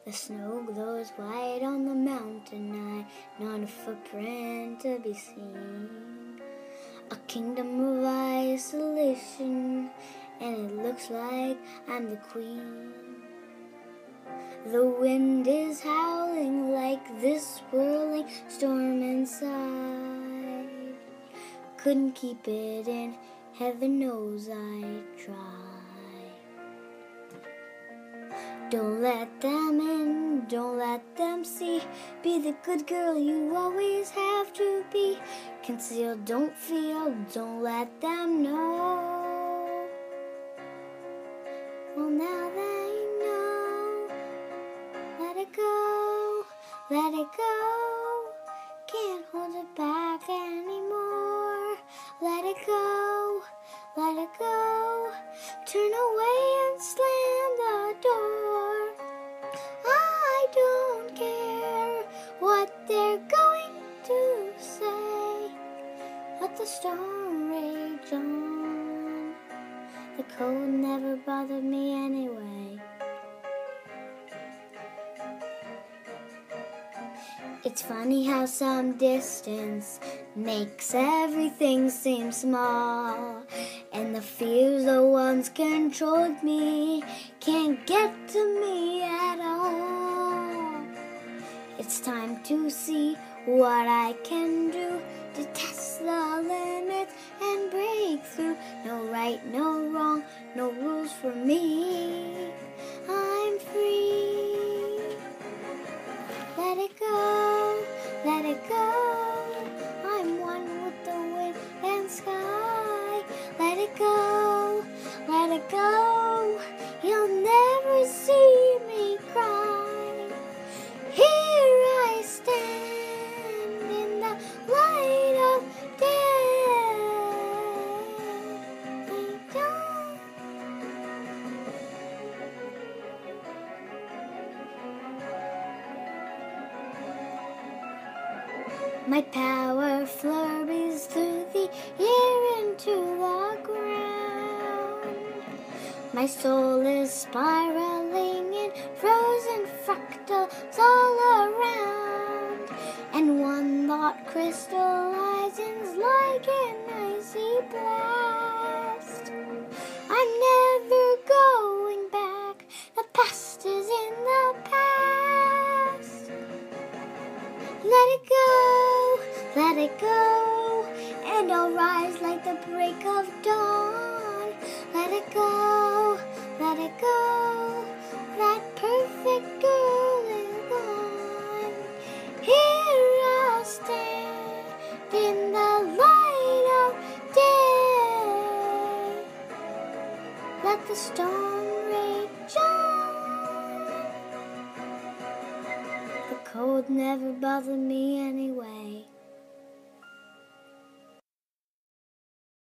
The snow glows white on the mountain, not a footprint to be seen. A kingdom of isolation, and it looks like I'm the queen. The wind is howling like this swirling storm inside. Couldn't keep it in, heaven knows I tried. Don't let them in, don't let them see. Be the good girl you always have to be. Conceal, don't feel, don't let them know. Well, now they know. Let it go, let it go. Can't hold it back anymore. Let it go, let it go. Turn away and slam the door. I don't care what they're going to say. Let the storm rage on. The cold never bothered me anyway. It's funny how some distance makes everything seem small, and the fears that once controlled me can't get to me at all. It's time to see what I can do to test the limits and break through. No right, no wrong, no rules for me. I'm free. Let it go, let it go. I'm one with the wind and sky. Let it go, let it go. You'll never see me cry. Here I stand in the light of day. My power flurries through the air into the ground. My soul is spiraling in frozen fractals all around. And one thought crystallizes like an icy blast. I'm never going back. The past is in the past. Let it go, let it go, and I'll rise like the break of dawn. Let it go, let it go, that perfect girl is gone. Here I'll stand in the light of day. Let the storm rage on. The cold never bothered me anyway.